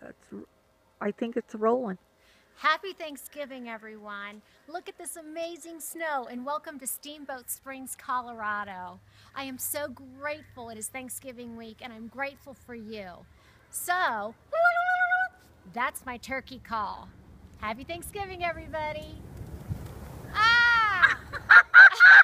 I think it's rolling. Happy Thanksgiving, everyone. Look at this amazing snow and welcome to Steamboat Springs, Colorado. I am so grateful it is Thanksgiving week and I'm grateful for you. So, that's my turkey call. Happy Thanksgiving, everybody. Ah!